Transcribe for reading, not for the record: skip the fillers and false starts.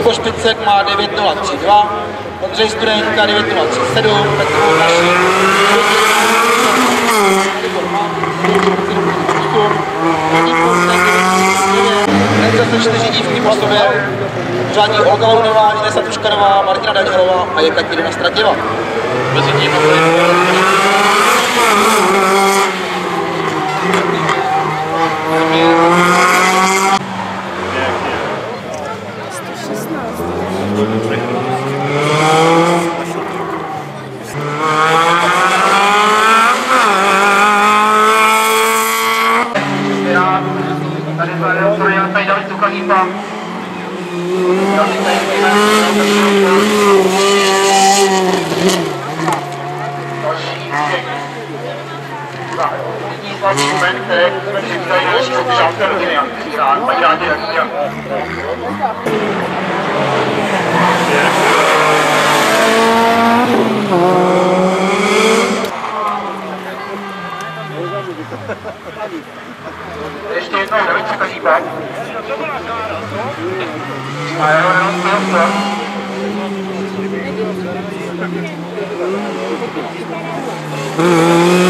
Luboš Picek má 9.032, Ondřej Studenka 9.037, Petr Volkašík 9.038, zase 4 dívky po sobě, řádí Olga Lounová, Inesa Tuškanová, Martina Danielová a Jekaterina Stratěva. Mezi tím tady David Tukalípa. Další moment, které jsme přivítali na naší soutěžácké rodiny. Paní rádi, jak ještě jednou David Tukalípa. A jenom to.